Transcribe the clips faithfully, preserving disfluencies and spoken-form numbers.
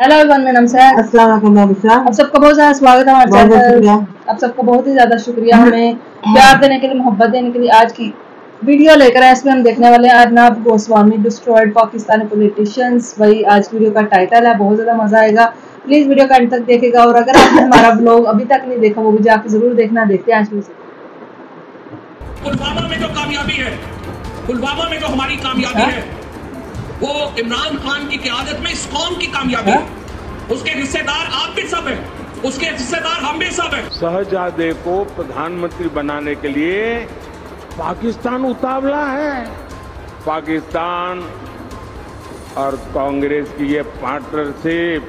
Hello everyone, मेरा नाम है। अस्सलाम वालेकुम। आप सबका बहुत ज़्यादा स्वागत है हमारे चैनल। आप सबको बहुत ही ज़्यादा शुक्रिया हमें प्यार देने के लिए, मोहब्बत देने के लिए। आज की वीडियो लेकर आए, इसमें हम देखने वाले हैं अर्नब गोस्वामी डिस्ट्रॉयड पाकिस्तानी पॉलिटिशियंस। वही आज वीडियो का टाइटल है, बहुत ज़्यादा मज़ा आएगा। प्लीज़ वीडियो का अंत तक देखेगा, और अगर आपने हमारा ब्लॉग अभी तक नहीं देखा वो भी जाकर जरूर देखना। देखते हैं आज से। पुलवामा में जो कामयाबी है, पुलवामा में जो हमारी कामयाबी है, वो इमरान खान की क़यादत में इस कौम की कामयाबी है। उसके हिस्सेदार आप भी सब हैं, उसके हिस्सेदार हम भी सब हैं। शहजादे को प्रधानमंत्री बनाने के लिए पाकिस्तान उतावला है। पाकिस्तान और कांग्रेस की ये पार्टनरशिप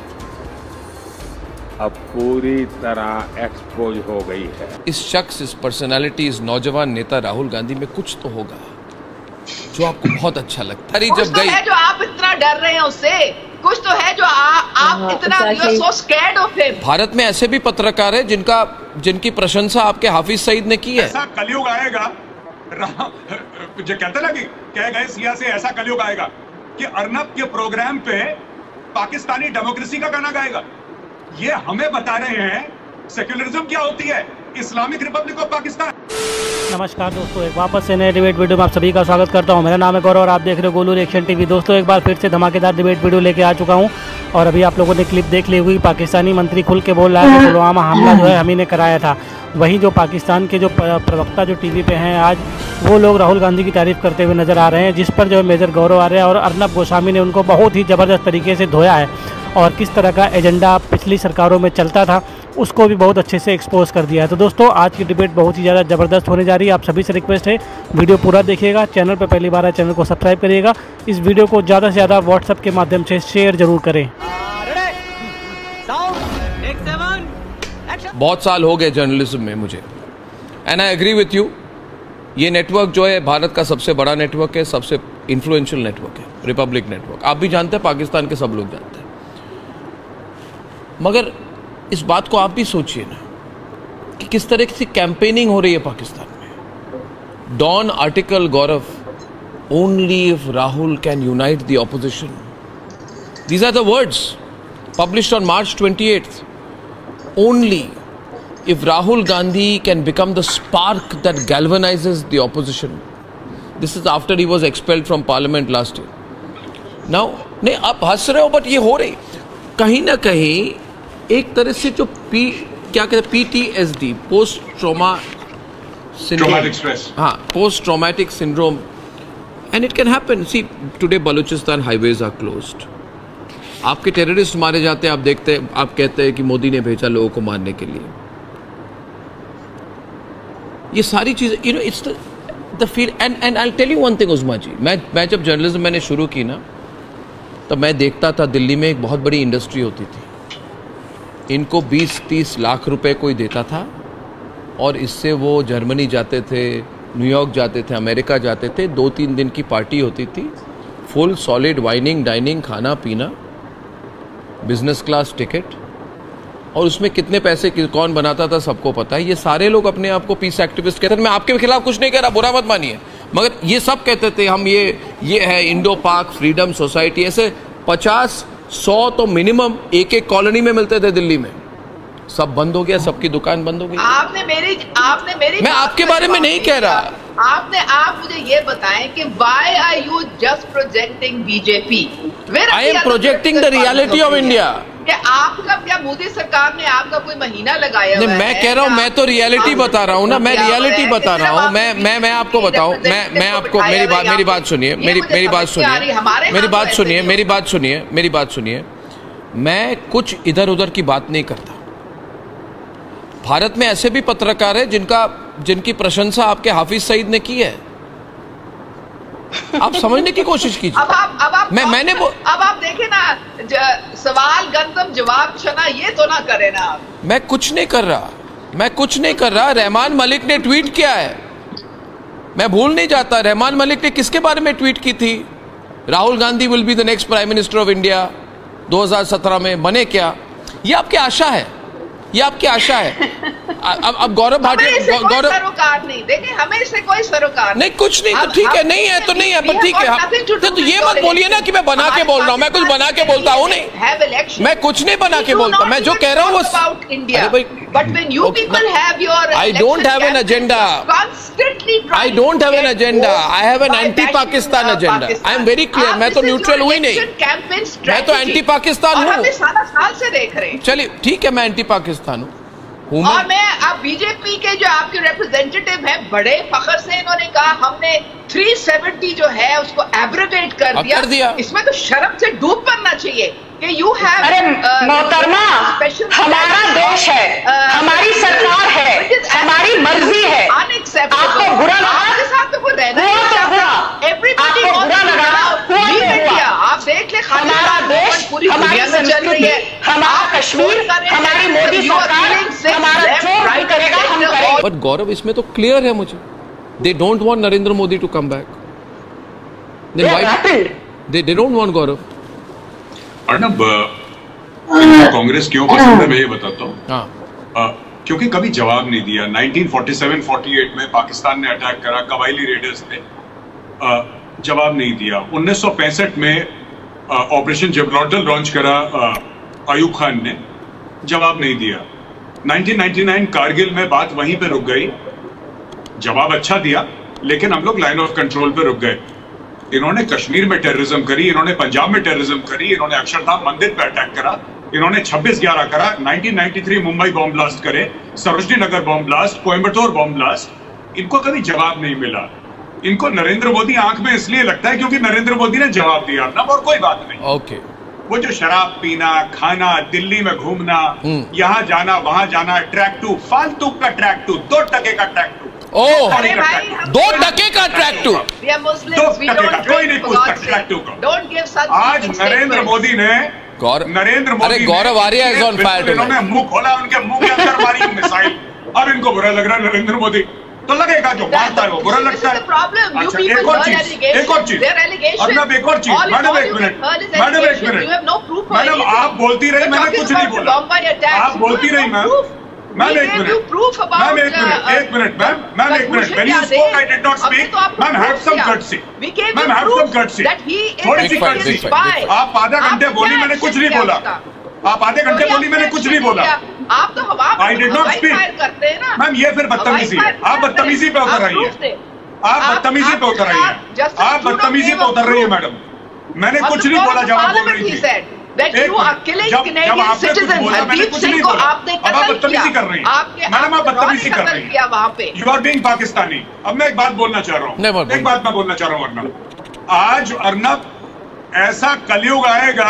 अब पूरी तरह एक्सपोज हो गई है। इस शख्स, इस पर्सनालिटी, इस नौजवान नेता राहुल गांधी में कुछ तो होगा जो आपको बहुत अच्छा लगता है। कुछ तो है जो आप इतना डर रहे हैं उससे, कुछ तो है जो आ, आप इतना you are so scared of him. Bharat में ऐसे भी पत्रकार हैं जिनका जिनकी प्रशंसा आपके हाफिज सईद ने की है। ऐसा कलयुग आएगा, जो कहते ना कि कह गए सिया से, ऐसा कलयुग आएगा कि अर्नब के प्रोग्राम पे पाकिस्तानी डेमोक्रेसी का गाना गाएगा। ये हमें बता रहे हैं सेक्युलरिज्म क्या होती है, इस्लामिक रिपब्लिक ऑफ पाकिस्तान। नमस्कार दोस्तों, एक वापस से नए डिबेट वीडियो में आप सभी का स्वागत करता हूं। मेरा नाम है गौरव और आप देख रहे हो गोलू रिएक्शन टीवी। दोस्तों, एक बार फिर से धमाकेदार डिबेट वीडियो लेके आ चुका हूं, और अभी आप लोगों ने क्लिप देख ली हुई। पाकिस्तानी मंत्री खुल के बोल रहा है कि पुलवामा हमला जो है हम ही ने कराया था। वहीं जो पाकिस्तान के जो प्रवक्ता जो टीवी पे हैं आज, वो लोग राहुल गांधी की तारीफ करते हुए नज़र आ रहे हैं, जिस पर जो है मेजर गौरव आर्य और अर्नब गोस्वामी ने उनको बहुत ही ज़बरदस्त तरीके से धोया है, और किस तरह का एजेंडा पिछली सरकारों में चलता था उसको भी बहुत अच्छे से एक्सपोज कर दिया है। तो दोस्तों, आज की डिबेट बहुत ही ज़्यादा ज़बरदस्त होने जा रही है। आप सभी से रिक्वेस्ट है वीडियो पूरा देखिएगा। चैनल पर पहली बार है, चैनल को सब्सक्राइब करिएगा। इस वीडियो को ज़्यादा से ज़्यादा व्हाट्सएप के माध्यम से शेयर जरूर करें। बहुत साल हो गए जर्नलिज्म में मुझे, and I agree with you. ये नेटवर्क जो है भारत का सबसे बड़ा नेटवर्क है, सबसे इन्फ्लुएंशियल नेटवर्क है, रिपब्लिक नेटवर्क। आप भी जानते हैं, पाकिस्तान के सब लोग जानते हैं। मगर इस बात को आप भी सोचिए ना कि किस तरह की कैंपेनिंग हो रही है पाकिस्तान में। Dawn article Gaurav, only if Rahul can unite the opposition. These are the words published on March twenty-eighth. Only if Rahul Gandhi can become the spark that galvanizes the opposition. This is after he was expelled from parliament last year. Now, नहीं आप हंस रहे हो, but ये हो रही कहीं ना कहीं एक तरह से जो पी क्या कहते हैं P T S D, post trauma traumatic stress, हाँ, post traumatic syndrome, and it can happen. See, today Balochistan highways are closed. आपके टेररिस्ट मारे जाते हैं, आप देखते हैं, आप कहते हैं कि मोदी ने भेजा लोगों को मारने के लिए। ये सारी चीजें, you know, it's the feel. And and I tell you one thing Usma ji, मैं मैं जब जर्नलिज्म मैंने शुरू की ना, तब मैं देखता था दिल्ली में एक बहुत बड़ी इंडस्ट्री होती थी। इनको बीस तीस लाख रुपए कोई देता था, और इससे वो जर्मनी जाते थे, न्यूयॉर्क जाते थे, अमेरिका जाते थे। दो तीन दिन की पार्टी होती थी, फुल सॉलिड वाइनिंग डाइनिंग, खाना पीना, बिजनेस क्लास टिकट, और उसमें कितने पैसे कौन बनाता था सबको पता है। ये सारे लोग अपने आप को पीस एक्टिविस्ट कहते थे। मैं आपके खिलाफ कुछ नहीं कह रहा, बुरा मत मानिए, मगर ये सब कहते थे हम ये ये है इंडो पाक फ्रीडम सोसाइटी। ऐसे पचास सौ तो मिनिमम एक एक कॉलोनी में मिलते थे दिल्ली में। सब बंद हो गया, सबकी दुकान बंद हो गई। आपने मेरी आपने मेरी मैं आपके बारे में नहीं कह रहा। आपने आप मुझे ये बताएं कि why are you just projecting BJP? I am projecting the reality of India. क्या आपका क्या मोदी सरकार ने आपका कोई महीना लगाया हुआ है? मैं कह रहा हूँ, मैं तो रियलिटी बता रहा हूँ ना, मैं रियलिटी बता रहा हूँ। मैं मैं मैं आपको बताऊँ, मैं मैं आपको मेरी बात मेरी बात सुनिए मेरी मेरी बात सुनिए मेरी बात सुनिए मेरी बात सुनिए मेरी बात सुनिए मैं कुछ इधर उधर की बात नहीं करता। भारत में ऐसे भी पत्रकार हैं जिनका जिनकी प्रशंसा आपके हाफिज सईद ने की है। आप समझने की कोशिश कीजिए। अब आप अब आप मैं मैंने अब आप देखें ना, सवाल गंतम जवाब छना, ये तो ना करें ना आप। मैं कुछ नहीं कर रहा, मैं कुछ नहीं कर रहा। रहमान मलिक ने ट्वीट किया है, मैं भूल नहीं जाता। रहमान मलिक ने किसके बारे में ट्वीट की थी? Rahul Gandhi will be the next prime minister of India दो हज़ार सत्रह में। बने क्या? ये आपकी आशा है, ये आपकी आशा है? अब अब गौरव भाटिया गौरव सरोकार नहीं देखिए, हमें इससे कोई सरोकार नहीं, कुछ नहीं, तो ठीक है, नहीं है तो नहीं है, पर ठीक है। तो ये मत बोलिए ना कि मैं बना के बोल रहा हूँ, मैं कुछ बना के बोलता हूँ नहीं, मैं कुछ नहीं बना के बोलता, मैं जो कह रहा हूँ वो But when you people have your I don't have an agenda. Constantly I don't have an agenda. I have an anti-Pakistan agenda. I am very clear. मैं तो न्यूट्रल हुई नहीं, मैं तो एंटी पाकिस्तान हूँ। हम सारा साल से देख रहे हैं। चलिए ठीक है, मैं एंटी पाकिस्तान हूँ। और मैं अब बीजेपी के जो आपके रिप्रेजेंटेटिव हैं, बड़े फखर से इन्होंने कहा हमने तीन सौ सत्तर जो है उसको एब्रोगेट कर दिया, दिया। इसमें तो शर्म से डूब मरना चाहिए कि यू हैव। अरे मोहतरमा, हमारा देश है, हमारी सरकार है, हमारी मर्जी है, आपको बुरा लगा के साथ तो कोई रहना हुआ तो हुआ, एवरीबॉडी आपको बुरा लगा हुआ तो हुआ। आप देख ले, हमारा देश, हमारी संस्कृति, हमारा कश्मीर, हमारी मोदी सरकार, हमारा जो राइट करेगा हम करेंगे। बट गौरव, इसमें तो क्लियर है मुझे, they don't want Narendra Modi to come back. Then why they they don't want Gaurav? Arnab, Congress क्यों पसंद है मैं ये बताता हूँ। हाँ। क्योंकि कभी जवाब नहीं दिया। Nineteen forty seven forty eight में पाकिस्तान ने अटैक करा, कबायली रेडर्स ने, जवाब नहीं दिया। उन्नीस सौ पैंसठ में ऑपरेशन जिब्राल्टर लॉन्च करा अयूब खान ने, जवाब नहीं दिया। नाइनटीन नाइंटी नाइन कारगिल में बात वहीं पे रुक गई, जवाब अच्छा दिया, लेकिन हम लोग लाइन ऑफ कंट्रोल पे रुक गए। इन्होंने कश्मीर में टेररिज्म करी, इन्होंने पंजाब में टेररिज्म करी, इन्होंने अक्षरधाम मंदिर पे अटैक करा, इन्होंने छब्बीस ग्यारह करा, nineteen ninety three Mumbai bomb blast करे, Sarojini Nagar bomb blast, Coimbatore bomb blast. इनको कभी जवाब नहीं मिला। इनको नरेंद्र मोदी आंख में इसलिए लगता है क्योंकि नरेंद्र मोदी ने जवाब दिया ना, और कोई बात नहीं। Okay okay. वो जो शराब पीना, खाना, दिल्ली में घूमना, यहाँ जाना वहां जाना, ट्रैक टू, फालतू का ट्रैक टू, दो टके का ट्रैक टू, ओह दो टके का ट्रैक टू, दो टके का, कोई नहीं पूछता ट्रैक टू का। आज नरेंद्र मोदी ने नरेंद्र मोदी, अरे Gaurav Arya is on fire. इन्होंने मुंह खोला, उनके मुंह के अंदर मारी मिसाइल। अब इनको बुरा लग रहा है नरेंद्र मोदी, तो लगेगा जो मारता है वो बुरा लगता है। अच्छा, एक और चीज, एक और चीज, अर्नब, एक और चीज, मैडम एक मिनट, मैडम एक मिनट, मैडम आप बोलती रही, मैंने कुछ नहीं बोला, आप बोलती रही मैम, मैम एक मिनट, मैम एक मिनट, एक मिनट मैम, मैम एक minute, when you spoke I did not speak, ma'am have some courtesy, ma'am have some courtesy, थोड़ी सी courtesy। आप आधा घंटे बोली, मैंने कुछ नहीं बोला, आप आधे घंटे बोली, मैंने कुछ नहीं बोला, आप तो I did not speak. Ma'am ये फिर बदतमीजी है, आप बदतमीजी पे उतर रही है, आप बदतमीजी पे उतर रही है, आप बदतमीजी पे उतर रही है मैडम। मैंने कुछ नहीं बोला जब आप बोल रही थी। That you are killing Canadian citizens, Hardeep Singh को आपने कत्ल किया, आपके मैडम आप बदतमीजी कर रही किया वहाँ पे। You are being Pakistani. अब मैं एक बात बोलना चाह रहा हूँ, एक बात मैं बोलना चाह रहा हूँ अर्नब, आज अर्नब ऐसा कलयुग आएगा,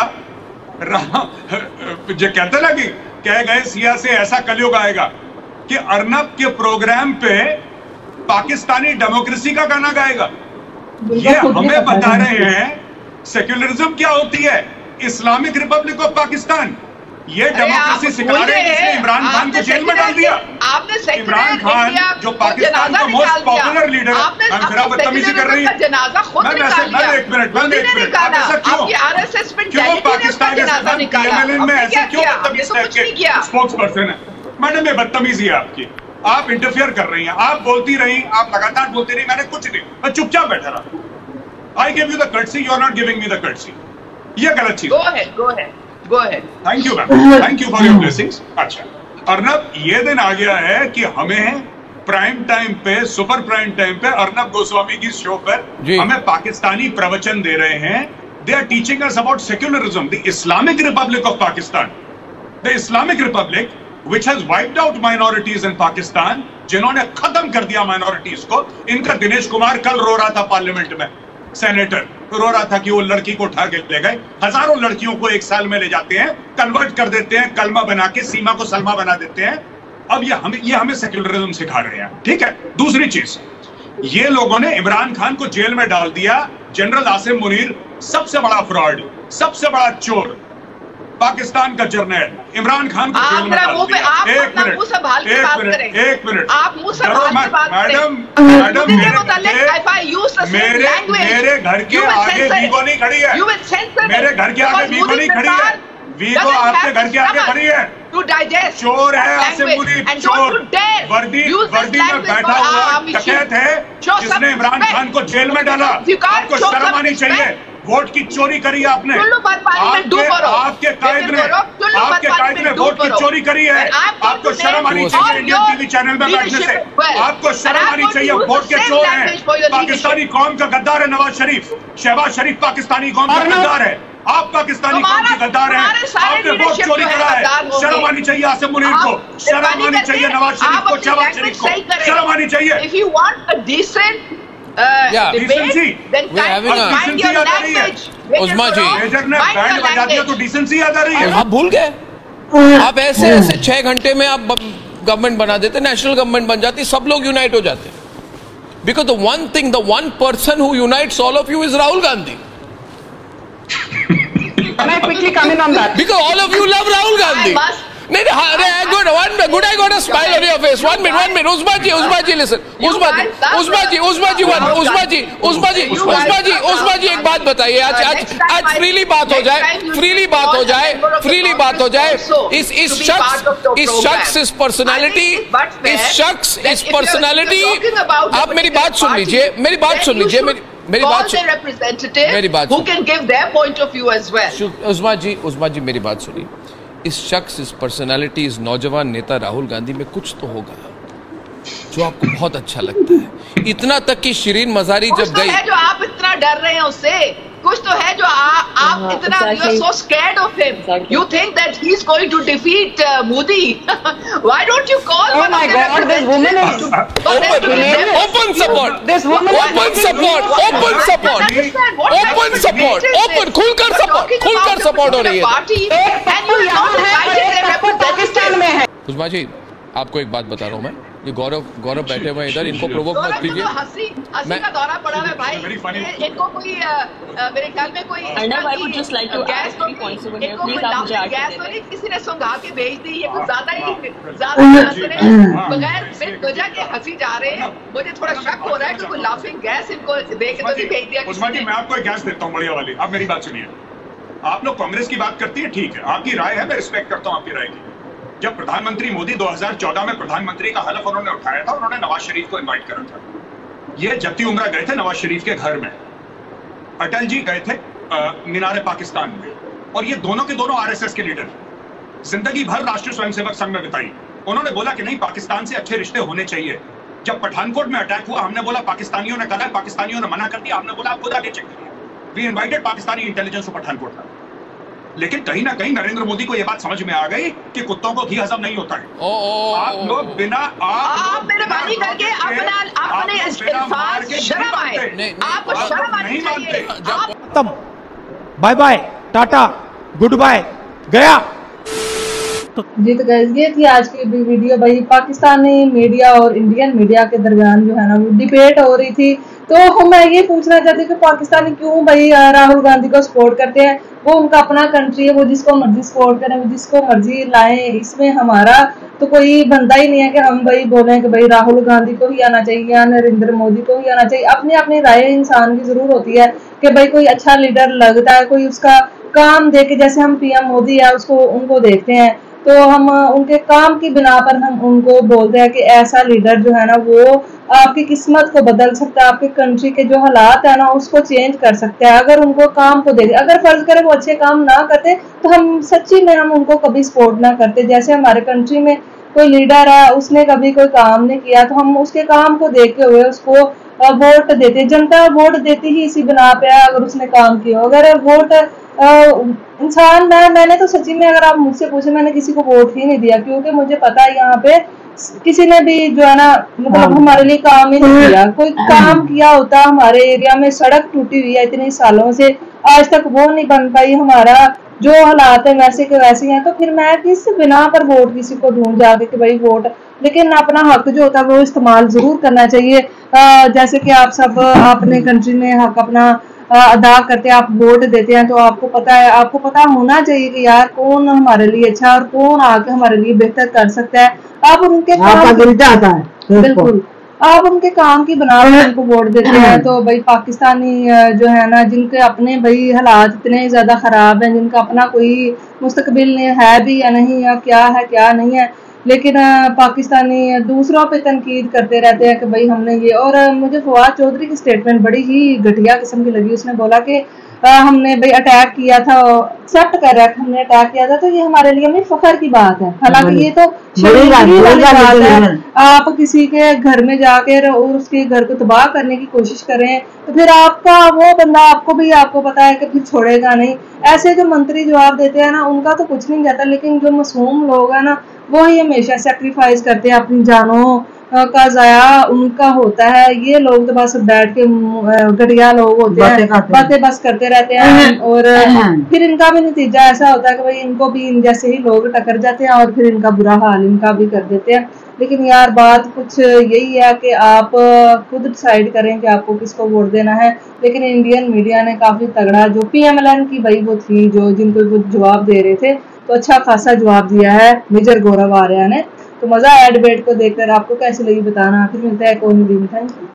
जो कहते ना कि कह गए सिया से ऐसा कलयुग आएगा कि अर्नब के प्रोग्राम पे पाकिस्तानी डेमोक्रेसी का गाना गाएगा। ये हमें बता रहे हैं सेक्युलरिज्म क्या होती है, इस्लामिक रिपब्लिक ऑफ पाकिस्तान। ये डेमोक्रेसी सिखा रहे हैं, इसने इमरान खान को जेल में डाल दिया। आपने इमरान खान जो पाकिस्तान का मोस्ट पॉपुलर लीडर है, मैम फिर आप बदतमीजी कर रही है। मैम ऐसे, मैम एक मिनट, मैम एक मिनट, आप ऐसा क्यों क्यों पाकिस्तान के पीएमएलएन में ऐसे क्यों बदतमीज टाइप के स्पोक्स पर्सन है? मैडम ये बदतमीजी है आपकी, आप इंटरफियर कर रही हैं, आप बोलती रही, आप लगातार बोलती रही, मैंने कुछ नहीं, मैं चुपचाप बैठा रहा। I give you the courtesy, you are not giving me the courtesy. ये गलत चीज। Go ahead, go ahead, go ahead. Thank you ma'am, thank you for your blessings. अच्छा अर्नब, ये दिन आ गया है कि हमें प्राइम टाइम पे, सुपर प्राइम टाइम पे अर्नब गोस्वामी की शो पर हमें पाकिस्तानी प्रवचन दे रहे हैं। They are teaching us about secularism, the Islamic Republic of Pakistan, the Islamic Republic which has wiped out minorities in Pakistan, जिन्होंने खत्म कर दिया माइनॉरिटीज को। इनका दिनेश कुमार कल रो रहा था पार्लियामेंट में, सेनेटर रो रहा था कि वो लड़की को उठा के ले गए। हजारों लड़कियों को एक साल में ले जाते हैं, कन्वर्ट कर देते हैं, कलमा बना के सीमा को सलमा बना देते हैं। अब ये हमें ये हमें सेक्युलरिज्म सिखा रहे हैं, ठीक है। दूसरी चीज, ये लोगों ने इमरान खान को जेल में डाल दिया। जनरल आसिम मुनीर सबसे बड़ा फ्रॉड, सबसे बड़ा चोर, पाकिस्तान का जर्नल इमरान खान को जेल में डाल दिया। एक मिनट, एक मिनट, एक मिनट, आप मुंह संभाल के बात करें। मैडम, मैडम मेरे मेरे घर के आगे वीगो नहीं खड़ी है, मेरे घर के आगे वीगो नहीं खड़ी है, वीगो आपके घर के आगे खड़ी है। to digest चोर है that Asim language Munir, and don't चोर you dare वर्दी use this वर्दी में language बैठा for हुआ our mission. डकैत है Show some जिसने इमरान respect. खान को जेल में डाला। You can't आपको show शर्म some आनी चाहिए। respect. वोट की चोरी करी है आपने। टुल्लू पर पार्लियामेंट डू आपके करो। आपके कायद नितिन ने गौरव, टुल्लू पर आपके कायद ने पार्लियामेंट डू वोट की करो। चोरी करी है। And I'm going आपको to शर्म say आनी all चाहिए इंडियन your टीवी चैनल में बैठने से। leadership as well. आपको And शर्म I'm आनी going to चाहिए। use वोट the के same चोर हैं। language for your पाकिस्तानी कौम का गद्दार है नवाज शरीफ। शहबाज शरीफ पाकिस्तानी कौम का गद्दार है। आप पाकिस्तानी कौम के गद्दार हैं। आपने वोट चोरी करा है। शर्म आनी चाहिए आसिम मुनीर को। शर्म आनी चाहिए नवाज शरीफ को, शहबाज शरीफ को। शर्म आनी चाहिए। If you want a decent uh, Yeah. debate, Decency. then We're having a- mind your Decency आ रही है। language. When Usma you're ji. wrong, major ने mind बैंड your बजा दिया तो language. डिसेंसी याद आ रही है। आप भूल गए? आप ऐसे ऐसे छह घंटे में आप गवर्नमेंट बना देते, नेशनल गवर्नमेंट बन जाती, सब लोग यूनाइट हो जाते। Because the one thing, the one person who unites all of you is Rahul Gandhi. Can I quickly come in on that? Because all of you love Rahul Gandhi. I must- नहीं नहीं, अरे good, one good, I got a smile on your face. One minute, one minute. Usma ji, Usma ji, listen. Usma ji, Usma ji, Usma ji, one. Usma ji, Usma ji, Usma ji, Usma ji, एक बात बताइए। आज आज आज freely बात हो जाए, freely बात हो जाए, फ्रीली बात हो जाए। इस इस शख्स, इस शख्स, इस पर्सनालिटी, इस शख्स, इस पर्सनालिटी। आप मेरी बात सुन लीजिए, मेरी बात सुन लीजिए, मेरी मेरी बात सुन, representative मेरी बात who soon. can give their point of view as well. उस्मा जी, उस्मा जी, मेरी बात सुनिए। इस शख्स, इस पर्सनालिटी, इस नौजवान नेता राहुल गांधी में कुछ तो होगा जो आपको बहुत अच्छा लगता है। इतना तक कि शिरीन मजारी कुछ जब तो गई, है जो आप इतना डर रहे हैं उससे। कुछ तो है जो आ, आप हाँ, इतना you are exactly. so scared of him. Exactly. You think that he is going to defeat uh, Modi. Why don't you call Oh one my of the God, this woman is- representatives for them to open, present? open support, This woman is open making support, you- open I support, don't understand what type open of support, debate is open, this? खुलकर You're support, talking खुलकर about a support हो रही particular है। party एक and you are यहाँ not है और inviting एक their पप्पू पाकिस्तान में है। उस्मा जी, आपको एक बात बता रहा हूँ मैं, ये गौरव गौरव बैठे हुए हैं इधर, इनको प्रोवोक मत गौरव को कीजिए। तो हंसी हंसी मैं- का दौरा पड़ा है भाई। Very funny. ये- इनको कोई अ, अ, मेरे ख्याल में कोई Arnab, I would just like to guess add तो three points over here. इनको Please कोई आप मुझे लाफिंग add गैस कर तो दें। नहीं किसी ने सुंघा के भेज दी। ये कुछ ज्यादा ही हाँ, ज्यादा ही हंस रहे हैं, बगैर बिन वजह के हंसी जा रहे हैं। मुझे थोड़ा शक हो रहा है कि कोई लाफिंग गैस इनको दे के तो नहीं भेज दिया उस्मा किसी जी, ने। मैं आपको एक गैस देता हूँ बढ़िया वाली। आप मेरी बात सुनिए। आप लोग कांग्रेस की बात करती है, ठीक है, आपकी राय है, मैं रिस्पेक्ट करता हूँ आपकी राय की। जब प्रधानमंत्री मोदी दो हज़ार चौदह में प्रधानमंत्री का हलफ उन्होंने उठाया था, उन्होंने नवाज शरीफ को इनवाइट करा था। ये जत्ती उमरा गए थे नवाज शरीफ के घर में। अटल जी गए थे मीनार पाकिस्तान में, और ये दोनों के दोनों आरएसएस के लीडर। जिंदगी भर राष्ट्रीय स्वयंसेवक संघ में बिताई। उन्होंने बोला कि नहीं, पाकिस्तान से अच्छे रिश्ते होने चाहिए। जब पठानकोट में अटैक हुआ, हमने बोला पाकिस्तानियों ने करा है, पाकिस्तानियों ने मना कर दिया। हमने बोला आप खुद आगे चेक करिए। We invited Pakistani intelligence to Pathankot था। लेकिन कहीं ना कहीं नरेंद्र मोदी को यह बात समझ में आ गई कि कुत्तों को घी हजम नहीं होता है। ओ, ओ, आप लोग बिना आप आप मेहरबानी करके अपना अपने इस्तेफार शर्म आए। नहीं, आपको आप शर्म आनी नहीं चाहिए। मानते। आप खत्म, bye bye, tata, goodbye, गया। जी तो गाइस, ये थी आज की वीडियो। भाई, पाकिस्तानी मीडिया और इंडियन मीडिया के दरमियान जो है ना वो डिबेट हो रही थी। तो मैं ये पूछना चाहती हूँ कि पाकिस्तानी क्यों भाई राहुल गांधी को सपोर्ट करते हैं। वो उनका अपना कंट्री है, वो जिसको मर्जी सपोर्ट करें, वो जिसको मर्जी लाएं। इसमें हमारा तो कोई बंदा ही नहीं है कि हम भाई बोले कि भाई राहुल गांधी को ही आना चाहिए या नरेंद्र मोदी को ही आना चाहिए। अपनी अपनी राय इंसान की जरूर होती है कि भाई कोई अच्छा लीडर लगता है, कोई उसका काम देख के, जैसे हम पीएम मोदी है उसको उनको देखते हैं तो हम उनके काम की बिना पर हम उनको बोलते हैं कि ऐसा लीडर जो है ना वो आपकी किस्मत को बदल सकता है, आपके कंट्री के जो हालात है ना उसको चेंज कर सकता है अगर उनको काम को देखे। अगर फर्ज करें वो अच्छे काम ना करते तो हम सच्ची में हम उनको कभी सपोर्ट ना करते। जैसे हमारे कंट्री में कोई लीडर है, उसने कभी कोई काम नहीं किया तो हम उसके काम को देखते हुए उसको वोट देते। जनता वोट देती ही इसी बिना पे है अगर उसने काम किया। अगर वोट इंसान मैं मैंने तो सच्ची में, अगर आप मुझसे पूछे, मैंने किसी को वोट ही नहीं दिया क्योंकि मुझे पता है यहाँ पे किसी ने भी जो है ना मतलब हमारे लिए काम ही नहीं किया। कोई काम किया होता, हमारे एरिया में सड़क टूटी हुई है इतने सालों से, आज तक वो नहीं बन पाई। हमारा जो हालात है वैसे के वैसे हैं, तो फिर मैं किस बिना पर वोट किसी को ढूंढ जाके कि भाई वोट। लेकिन अपना हक जो होता है वो इस्तेमाल जरूर करना चाहिए। आ, जैसे कि आप सब अपने कंट्री में हक अपना अदा करते हैं, आप वोट देते हैं तो आपको पता है, आपको पता होना चाहिए कि यार कौन हमारे लिए अच्छा और कौन आके हमारे लिए बेहतर कर सकता है। आप उनके काम आता है बिल्कुल आप उनके काम की बनावट उनको वोट देते हैं। तो भाई पाकिस्तानी जो है ना, जिनके अपने भाई हालात इतने ज्यादा खराब हैं, जिनका अपना कोई मुस्तकबिल है भी या नहीं, या क्या है क्या नहीं है, लेकिन पाकिस्तानी दूसरों पे तनकीद करते रहते हैं कि भाई हमने ये। और मुझे फवाद चौधरी की स्टेटमेंट बड़ी ही घटिया किस्म की लगी। उसने बोला कि आ, हमने भाई अटैक किया था, एक्सेप्ट कर रहा है हमने अटैक किया था, तो ये हमारे लिए अपनी फखर की बात है। हालांकि ये तो बात है, आप किसी के घर में जाकर और उसके घर को तबाह करने की कोशिश करें तो फिर आपका वो बंदा आपको भी आपको पता है कि फिर छोड़ेगा नहीं। ऐसे जो मंत्री जवाब देते हैं ना, उनका तो कुछ नहीं जाता, लेकिन जो मासूम लोग हैं ना, वो ही हमेशा सेक्रीफाइस करते हैं, अपनी जानों का जाया उनका होता है। ये लोग तो बस बैठ के घटिया लोग होते हैं, बातें बस करते रहते हैं, और फिर इनका भी नतीजा ऐसा होता है कि भाई इनको भी इन जैसे ही लोग टकर जाते हैं और फिर इनका बुरा हाल इनका भी कर देते हैं। लेकिन यार बात कुछ यही है कि आप खुद डिसाइड करें कि आपको किसको वोट देना है। लेकिन इंडियन मीडिया ने काफी तगड़ा, जो पीएमएलएन की भाई वो थी जो जिनको वो जवाब दे रहे थे, तो अच्छा खासा जवाब दिया है मेजर गौरव आर्या ने। तो मजा आया डिबेट को देखकर। आपको कैसी लगी बताना। फिर मिलता है एक और वीडियो में। Thank you.